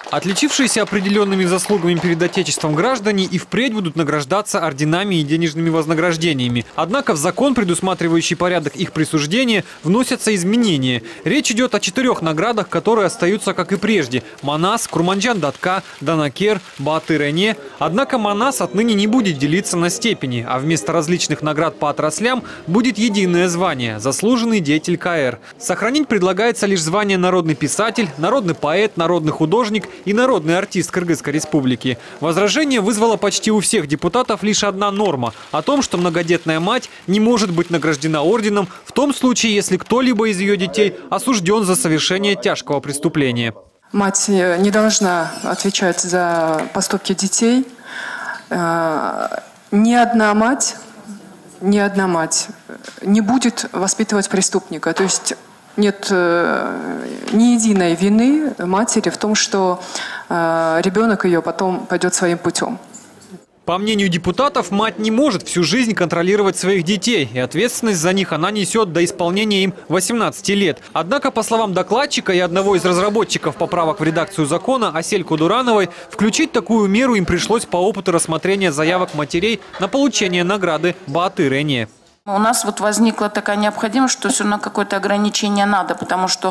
Отличившиеся определенными заслугами перед Отечеством граждане и впредь будут награждаться орденами и денежными вознаграждениями. Однако в закон, предусматривающий порядок их присуждения, вносятся изменения. Речь идет о 4 наградах, которые остаются как и прежде. Манас, Курманджан Датка, Данакер, Баатыр-Эне. Однако Манас отныне не будет делиться на степени, а вместо различных наград по отраслям будет единое звание – заслуженный деятель КР. Сохранить предлагается лишь звание народный писатель, народный поэт, народный художник и народный артист Кыргызской республики. Возражение вызвала почти у всех депутатов лишь одна норма – о том, что многодетная мать не может быть награждена орденом в том случае, если кто-либо из ее детей осужден за совершение тяжкого преступления. Мать не должна отвечать за поступки детей. Ни одна мать не будет воспитывать преступника. То есть нет ни единой вины матери в том, что ребенок ее потом пойдет своим путем. По мнению депутатов, мать не может всю жизнь контролировать своих детей, и ответственность за них она несет до исполнения им 18 лет. Однако, по словам докладчика и одного из разработчиков поправок в редакцию закона, Асель Кудурановой, включить такую меру им пришлось по опыту рассмотрения заявок матерей на получение награды Баатыр-Эне. У нас вот возникла такая необходимость, что все равно какое-то ограничение надо, потому что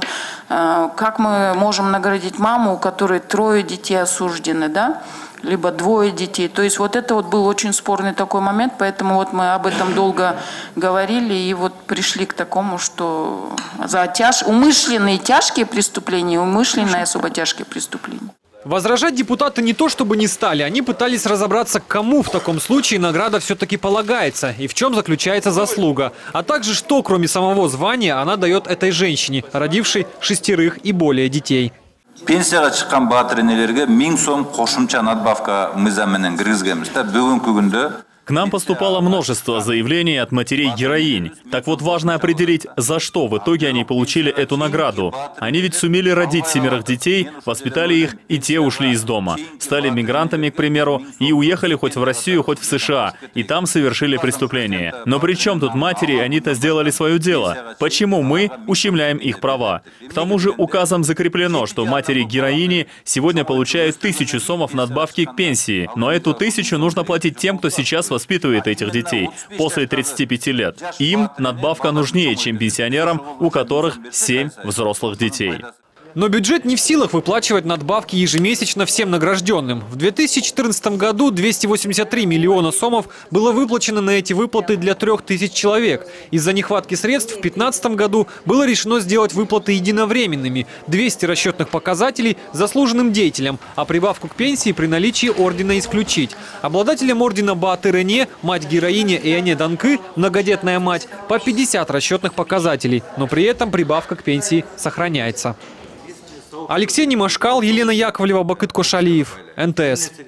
как мы можем наградить маму, у которой 3 детей осуждены, да? Либо 2 детей. То есть вот это вот был очень спорный такой момент, поэтому вот мы об этом долго говорили и вот пришли к такому, что за умышленные тяжкие преступления, умышленные особо тяжкие преступления. Возражать депутаты не то чтобы не стали, они пытались разобраться, кому в таком случае награда все-таки полагается и в чем заключается заслуга, а также что, кроме самого звания, она дает этой женщине, родившей 6 и более детей. Пенсияга чыккан Баатыр-Энелерге 1000 сом кошумча надбавка мыйзам менен киргизгенбиз да. Бүгүнкү күндө К нам поступало множество заявлений от матерей-героинь. Так вот, важно определить, за что в итоге они получили эту награду. Они ведь сумели родить 7 детей, воспитали их, и те ушли из дома. Стали мигрантами, к примеру, и уехали хоть в Россию, хоть в США, и там совершили преступление. Но при чем тут матери, они-то сделали свое дело? Почему мы ущемляем их права? К тому же указом закреплено, что матери-героини сегодня получают 1000 сомов надбавки к пенсии, но эту 1000 нужно платить тем, кто сейчас воспитывает этих детей после 35 лет. Им надбавка нужнее, чем пенсионерам, у которых 7 взрослых детей. Но бюджет не в силах выплачивать надбавки ежемесячно всем награжденным. В 2014 году 283 миллиона сомов было выплачено на эти выплаты для 3000 человек. Из-за нехватки средств в 2015 году было решено сделать выплаты единовременными. 200 расчетных показателей заслуженным деятелям, а прибавку к пенсии при наличии ордена исключить. Обладателям ордена Баатыр-Эне, мать-героиня Эне Данкы, многодетная мать, по 50 расчетных показателей, но при этом прибавка к пенсии сохраняется. Алексей Немашкал, Елена Яковлева, Бакыт Кошалиев, НТС.